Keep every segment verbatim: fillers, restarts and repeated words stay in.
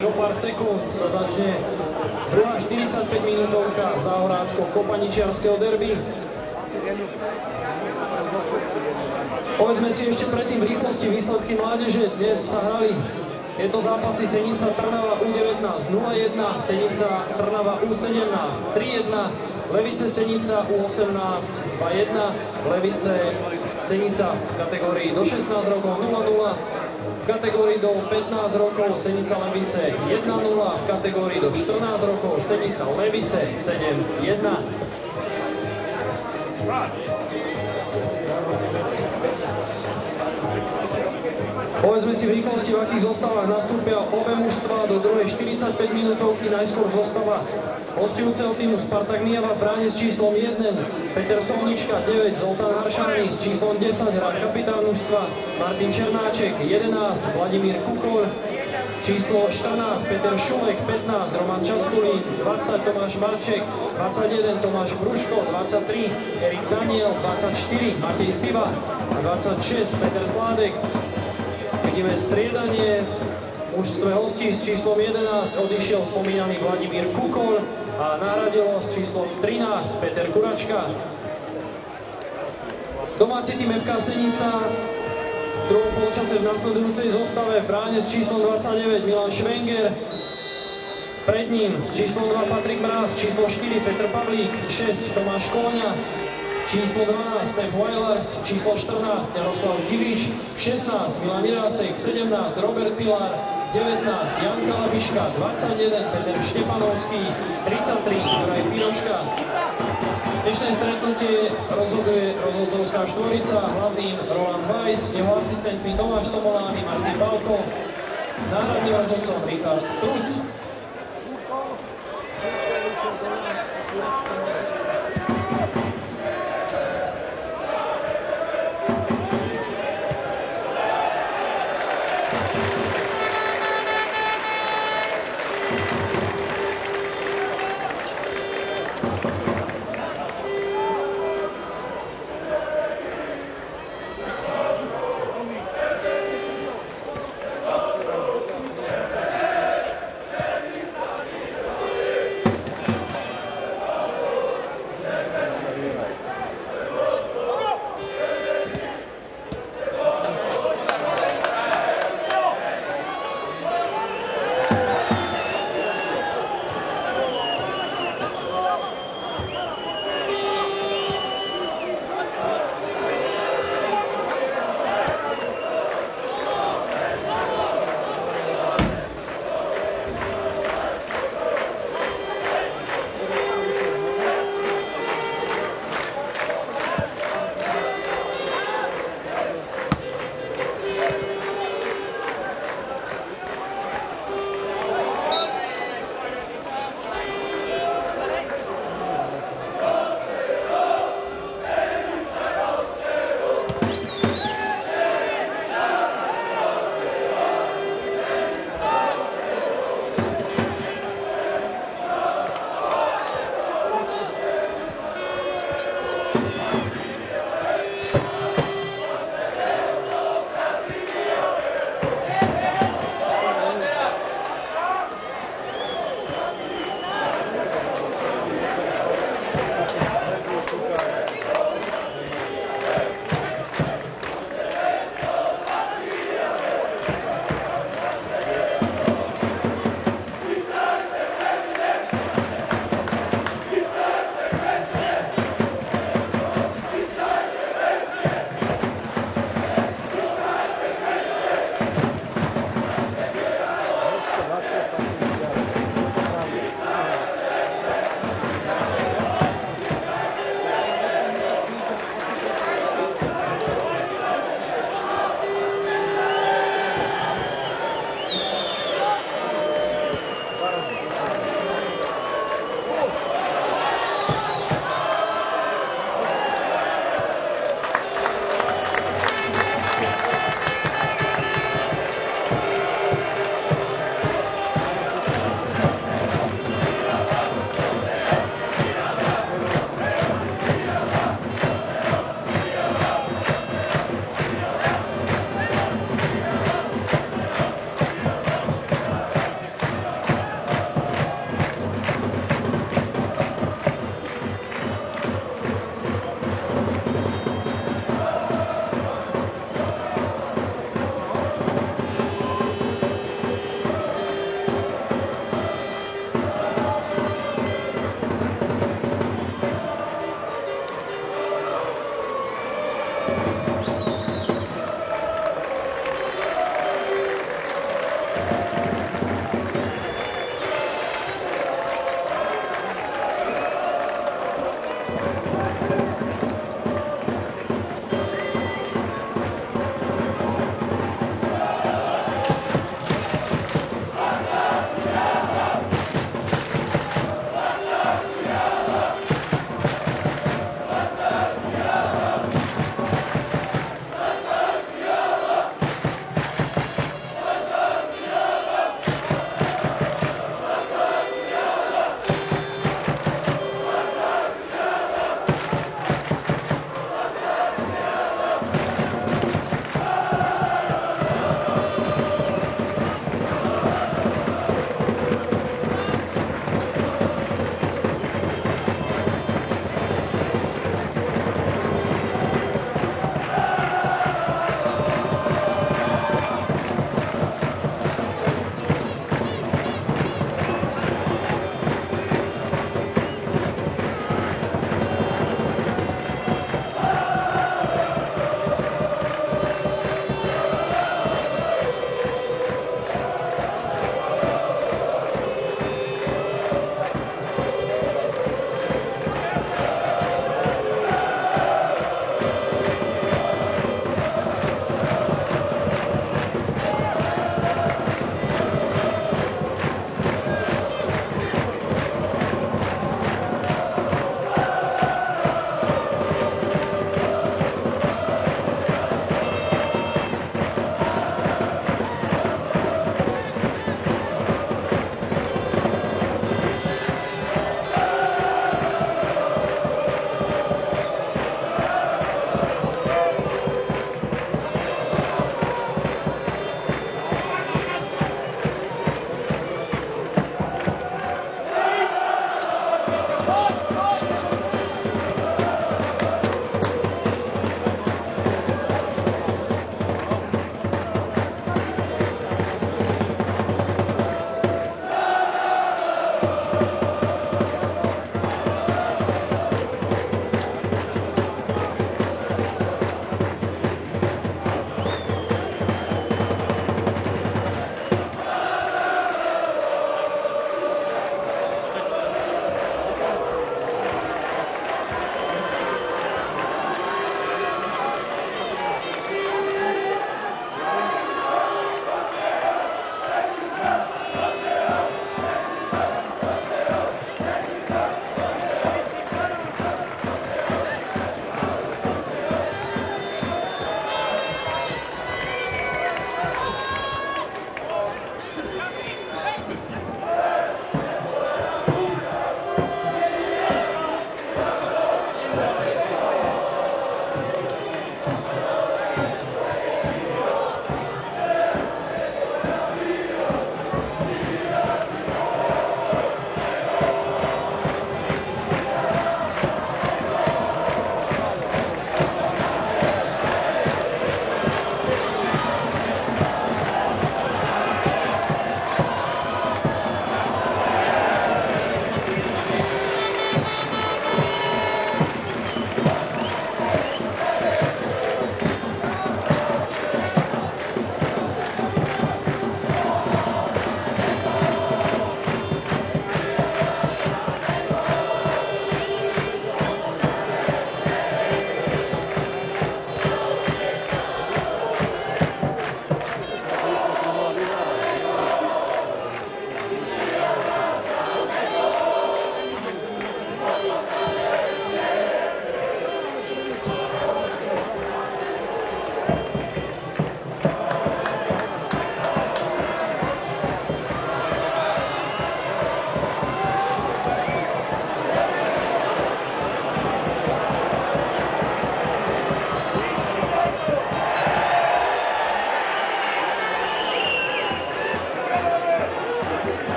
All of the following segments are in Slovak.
O pár sekúnd sa začne druhá štyridsaťpäť minútovka záhorácko-kopaničiarskeho derby. Povedzme si ešte predtým v rýchlosti výsledky mládeže. Dnes sa hrali tieto zápasy Senica Trnava U devätnásť nula jeden, Senica Trnava U sedemnásť tri jeden, Levice Senica U osemnásť dva jeden, Levice Senica v kategórii do šestnásť rokov nula nula, v kategórii do pätnásť rokov Senica Levice jeden nula, v kategórii do štrnásť rokov Senica Levice sedem jeden. Povedzme si v rýchlosti, v akých zostavách nastúpia obe mužstva do druhej štyridsaťpäť minútovky. Najskôr zostava hostujúceho týmu Spartak Myjava v bráne s číslom jeden, Peter Solnička deväť, Zoltán Haršaný s číslom desať, hrá kapitán mužstva Martin Černáček jedenásť, Vladimír Kukor číslo štrnásť, Peter Šulek pätnásť, Roman Časkulín dvadsať, Tomáš Marček dvadsaťjeden, Tomáš Bruško dvadsaťtri, Erik Daniel dvadsaťštyri, Matej Siva dvadsaťšesť, Peter Sládek. Vidíme striedanie. V mužstve hostí s číslom jedenásť odišiel spomínaný Vladimír Kukor a nahradilo s číslom trinásť Peter Kuračka. Domáci tým ef ká Senica v druhom polčase v nasledujúcej zostave v bráne s číslom dvadsaťdeväť Milan Švenger. Pred ním s číslom dva Patrik Mráz, číslo štyri Petr Pavlík, šesť Tomáš Kóňa, číslo dvanásť Stef Weilers, číslo štrnásť Jaroslav Diviš, šestnásť Milan Irásek, sedemnásť Robert Pilár, devätnásť Jan Kalabiška, dvadsaťjeden Peter Štepanovský, tridsaťtri Juraj Piroška. Dnešné stretnutie rozhoduje rozhodcovská štvorica, hlavným Roland Weiss, jeho asistentmi Tomáš Somolány, Martin Balko, náhradným rozhodcom Richard Truc.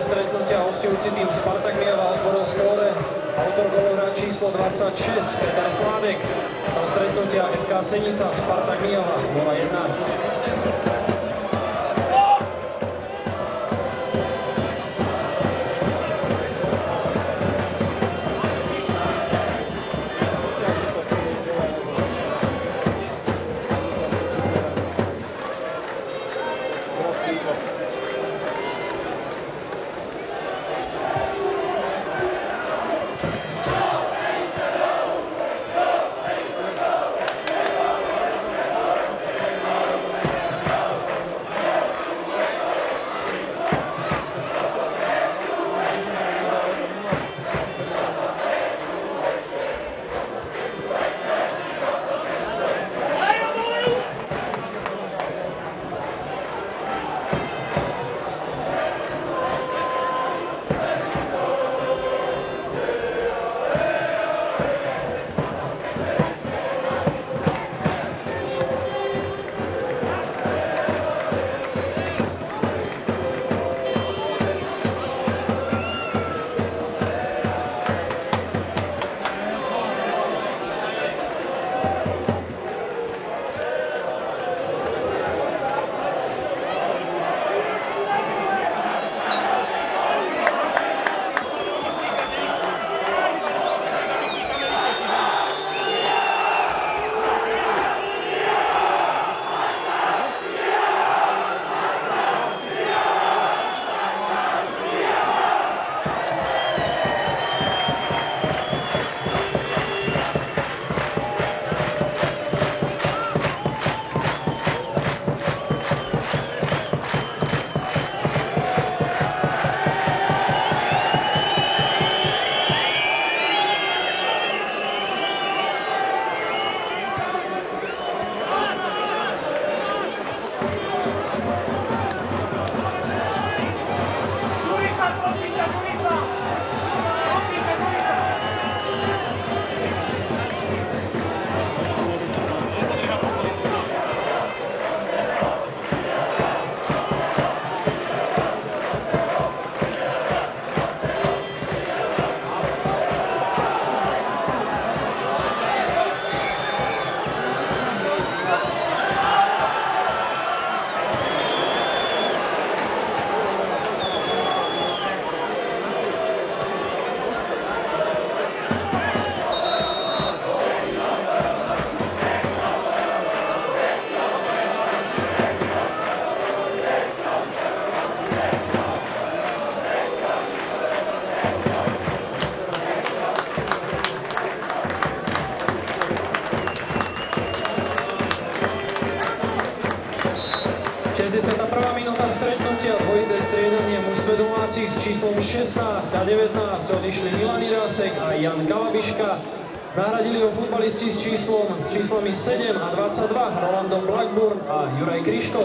stretnutia hostujúci tým Spartak Myjava otvoril skóre. Autor gólu hráč číslo dvadsaťšesť Peter Sládek. Stav stretnutia ef ká Senica Spartak Myjava nula jedna. šesťdesiata prvá minúta stretnutia, dvojité striedanie mužstve domácich s číslom šestnásť a devätnásť odišli Milan Irásek a Jan Kalabiška. Nahradili ho futbalisti s číslom, s číslami sedem a dvadsaťdva Rolando Blackburn a Juraj Kryško.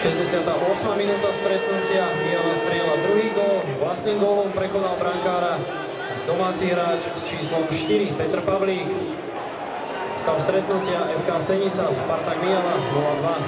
šesťdesiata ôsma minúta stretnutia, Mijava strieľa druhý gól, vlastným gólom prekonal brankára domáci hráč s číslom štyri Petr Pavlík. Stav stretnutia ef ká Senica, Spartak Mijava nula dva.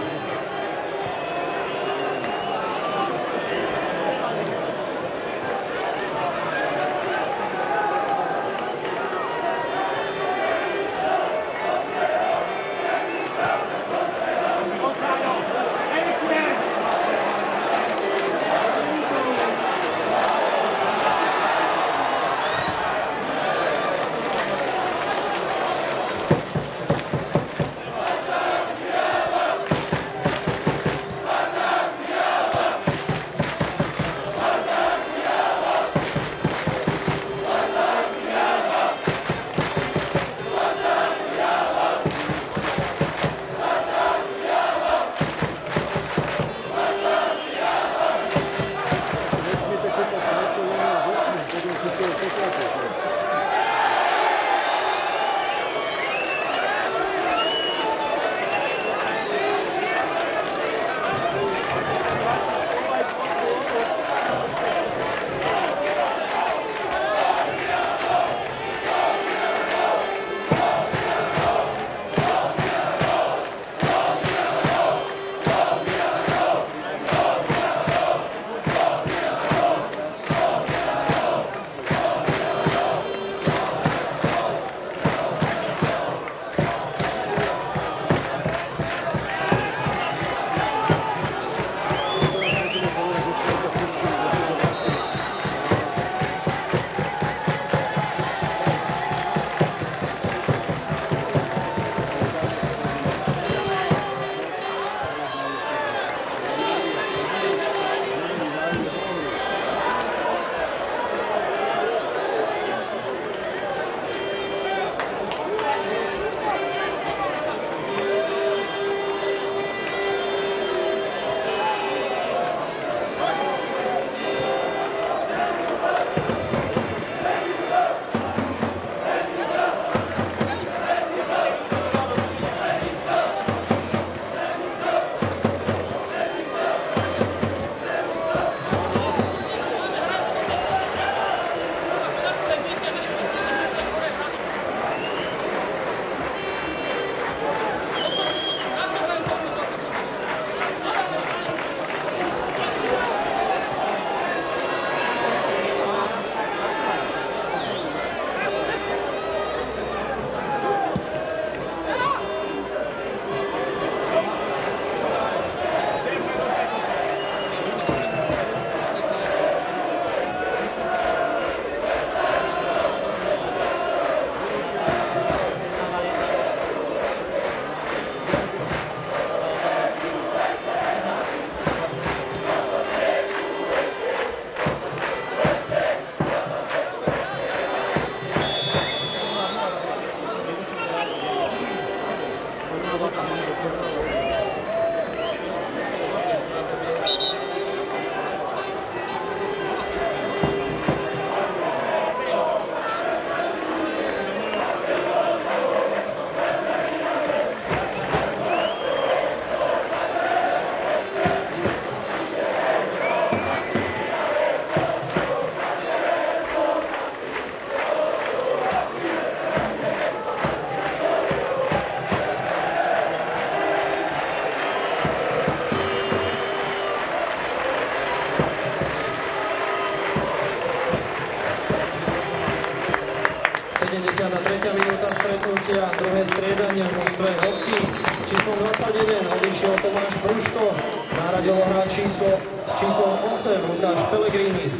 sedemdesiata tretia minúta stretnutia, druhé striedanie v mužstve hostí. S číslom dvadsaťjeden odišiel Tomáš Pruško, nahradil ho hráč číslo s číslom osem Lukáš Pellegrini.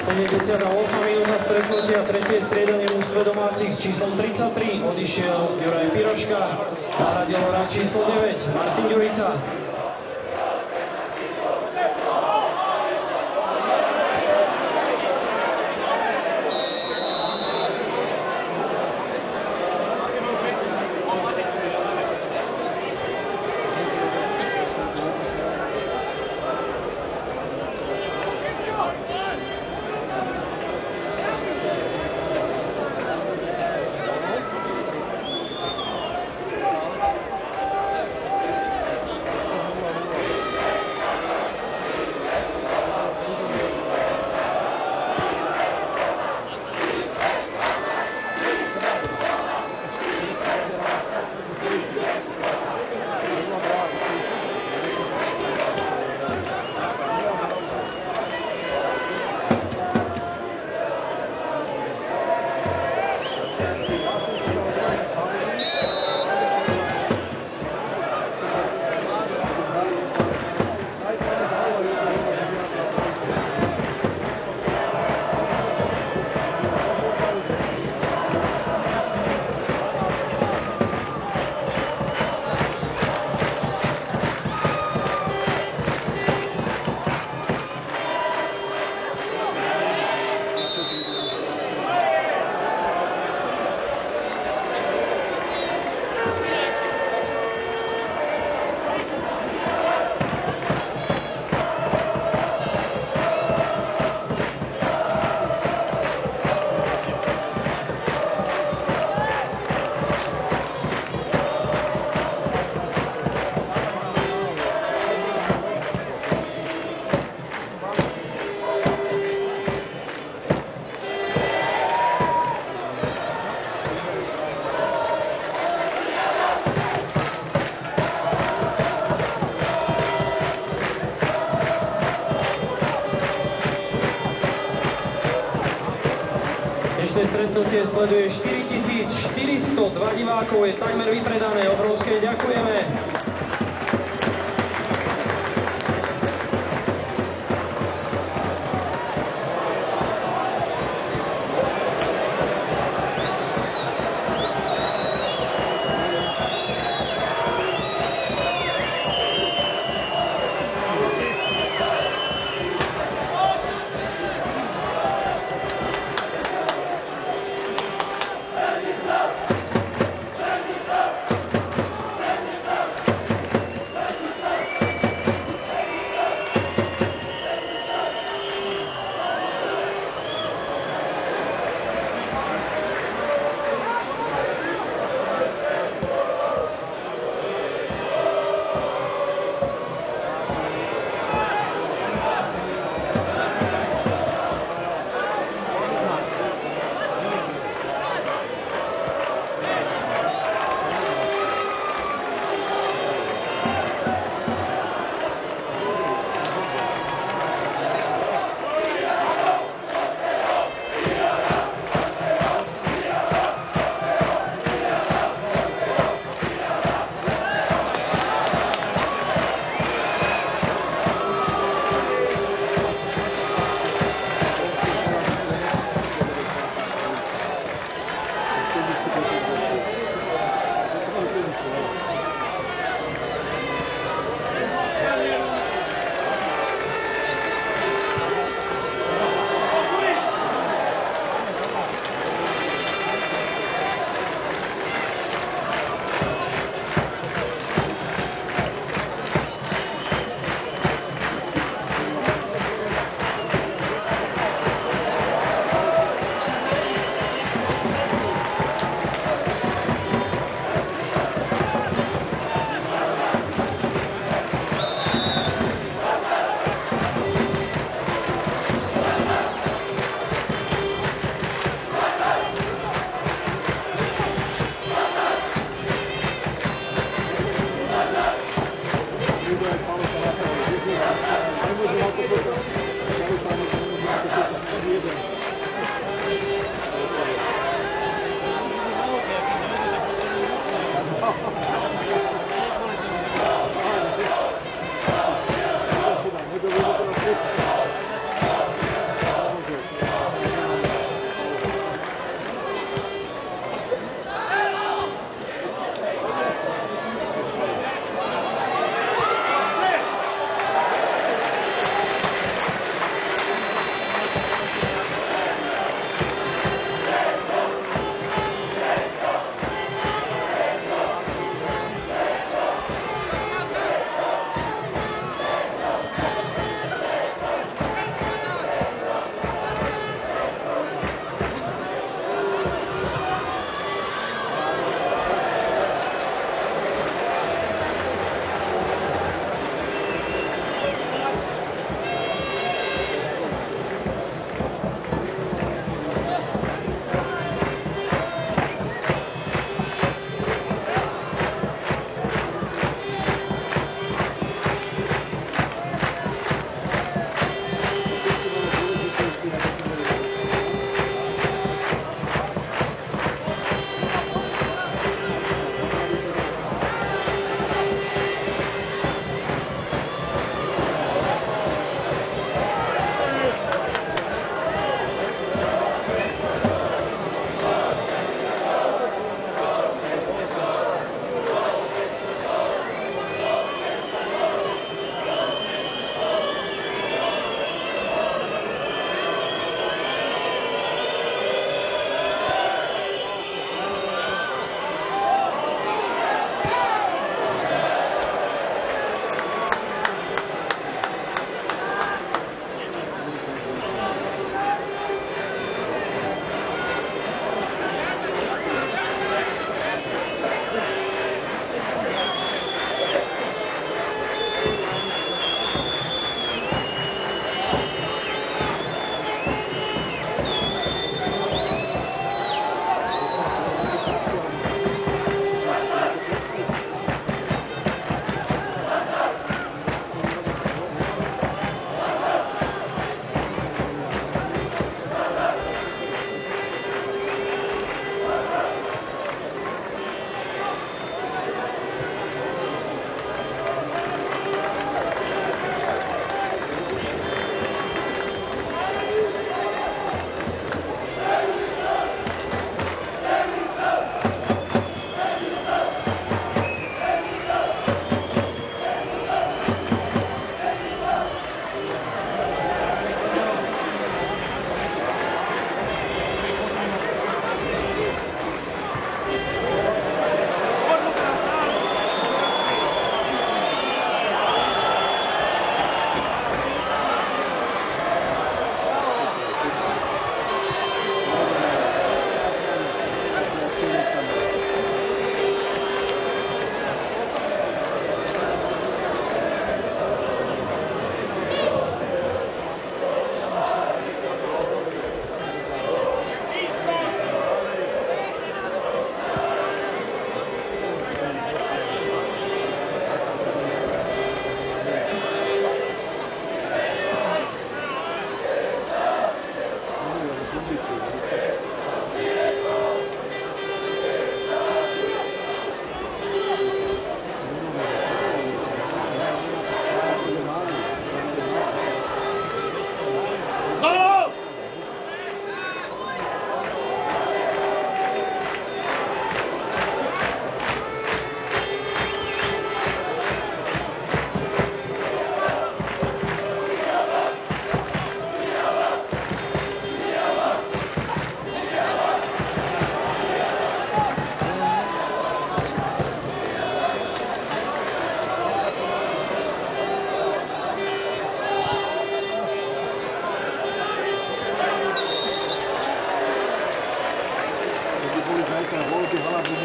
sedemdesiata ôsma minúta stretnutia, tretie striedanie mužstve domácich s číslom tridsaťtri odišiel Juraj Piroška, nahradil ho hráč číslo deväť Martin Ďurica. Dnešné stretnutie sleduje štyritisícštyristodva divákov, je takmer vypredané, obrovské ďakujeme.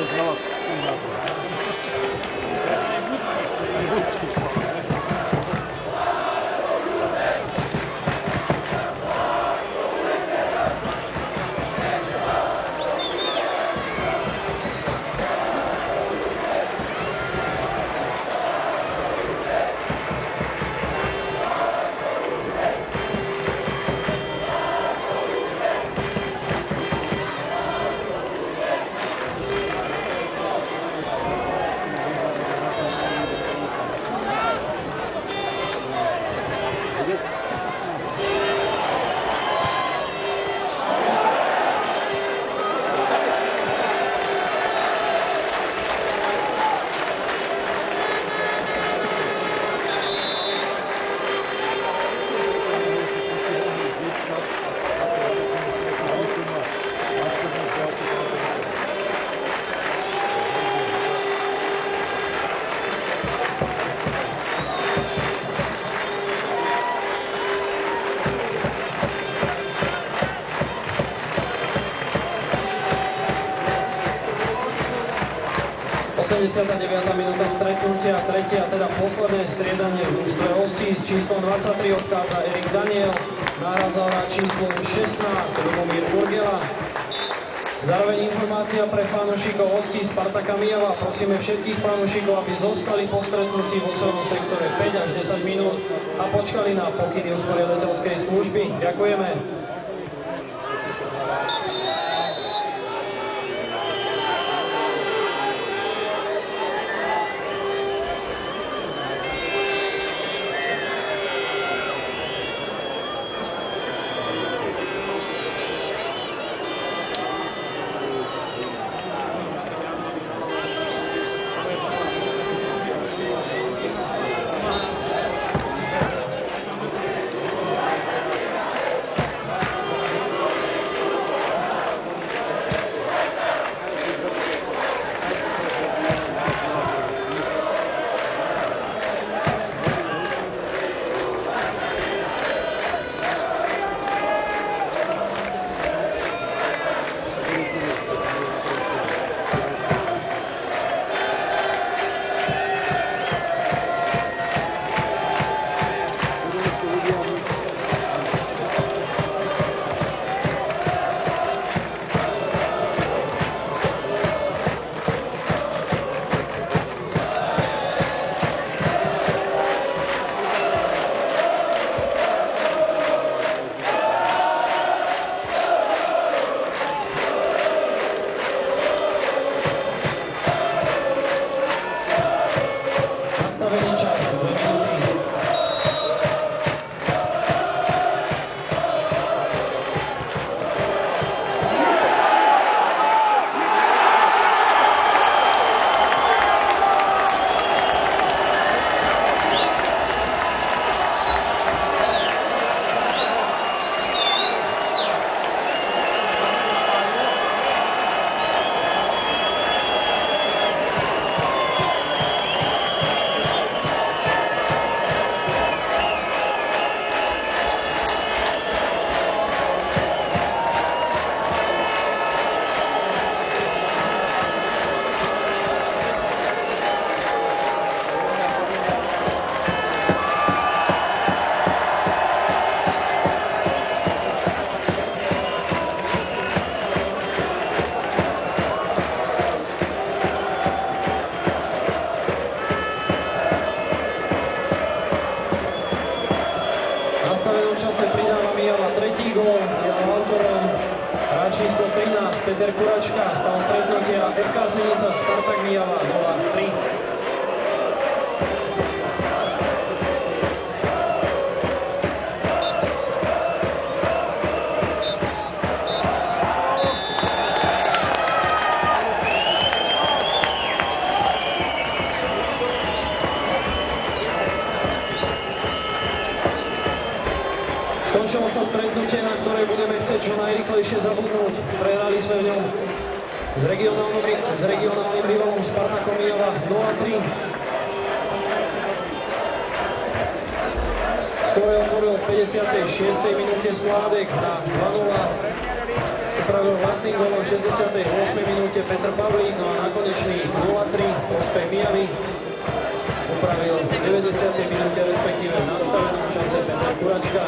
osemdesiata deviata minúta stretnutia, tretie a teda posledné striedanie v mužstve hostí. S číslom dvadsaťtri odchádza Erik Daniel, nahradzal na číslom šestnásť Lubomír Urgela. Zároveň informácia pre fanúšikov hostí Spartaka Myjava. Prosíme všetkých fanúšikov, aby zostali po stretnutí vo svojom sektore päť až desať minút a počkali na pokyny usporiadateľskej služby. Ďakujeme. Číslo trinásť Peter Kuračka, stav stretnutia ef ká Senica Spartak Myjava nula tri. Skončilo sa stretnutie, na ktoré budeme chcieť čo najrýchlejšie zabudnúť. Prehrali sme v ňom s regionálnym, s regionálnym rivalom Spartakom Myjava nula tri. Skóre otvoril v päťdesiatej šiestej minúte Sládek na dva nula. Upravil krásnym gólom v šesťdesiatej ôsmej minúte Petr Pavlík, no a na konečných nula tri prospech Mijavy upravil v deväťdesiatej minúte, respektíve v nadstavenom čase Peter Kuračka.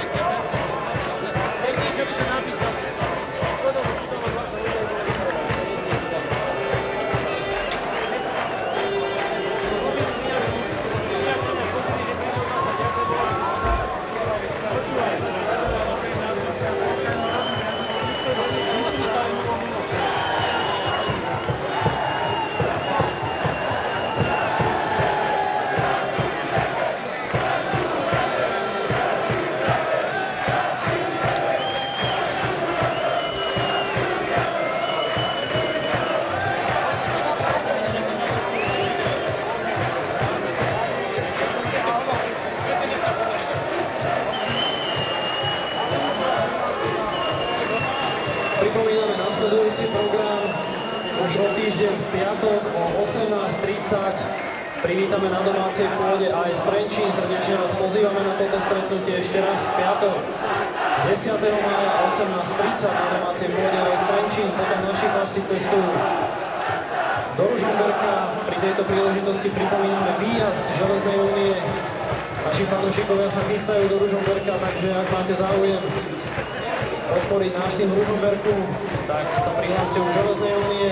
Pripomíname nasledujúci program. Už o týždeň v piatok o osemnásť tridsať privítame na domácej pôde á es Trenčín. Srdečne vás pozývame na toto stretnutie ešte raz v piatok desiateho mája o osemnásť tridsať na domácej pôde á es Trenčín. Potom naši chlapci cestujú do Ružomberka. Pri tejto príležitosti pripomíname výjazd Železnej únie. Naši fanúšikovia sa chystajú do Ružomberka, takže ak máte záujem podporiť náš tým v Ružomberku, tak sa prihláste u Železnej únie.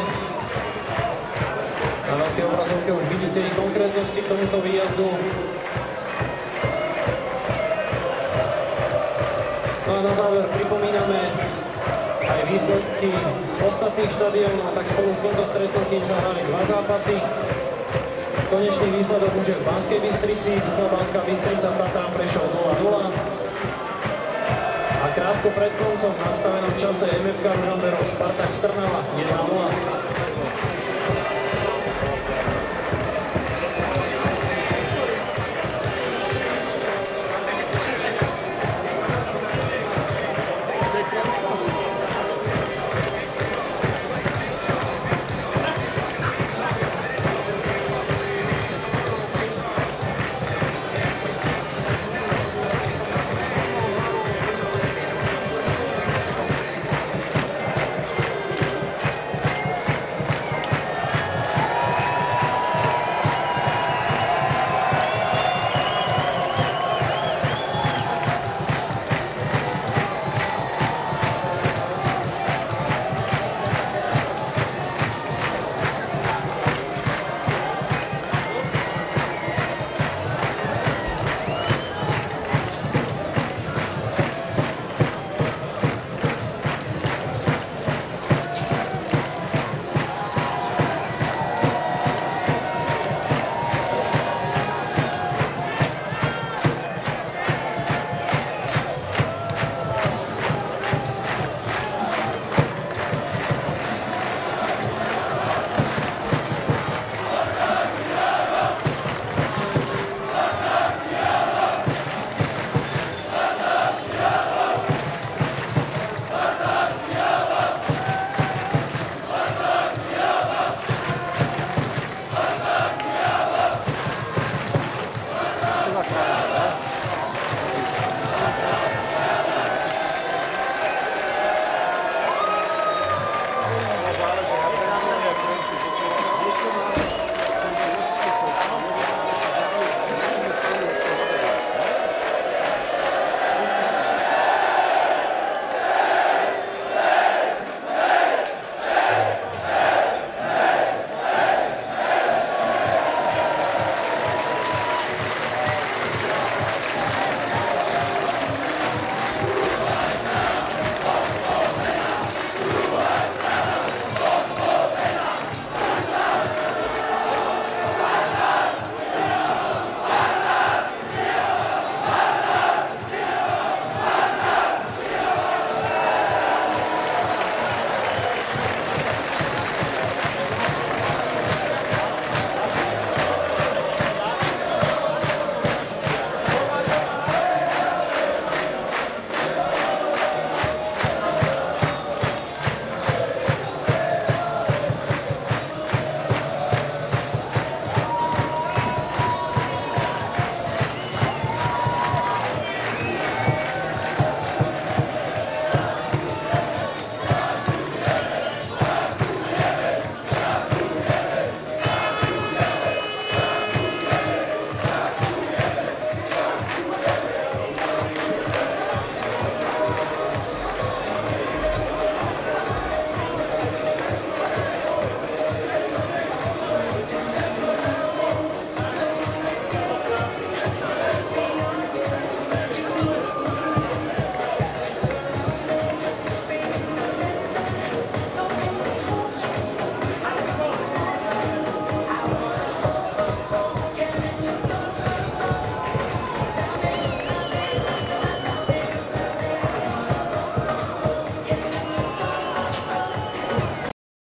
Na veľkej obrazovke už vidíte ich konkrétnosti k tomuto výjazdu. No a na záver pripomíname aj výsledky z ostatných štadiónov, tak spolu s týmto stretnutím sa hrali dva zápasy. Konečný výsledok už je v Banskej Bystrici, Banská Bystrica, Tatran Prešov nula nula. A krátko pred koncom v nadstavenom čase em ef ká Ružomberok Spartak Trnava jeden nula.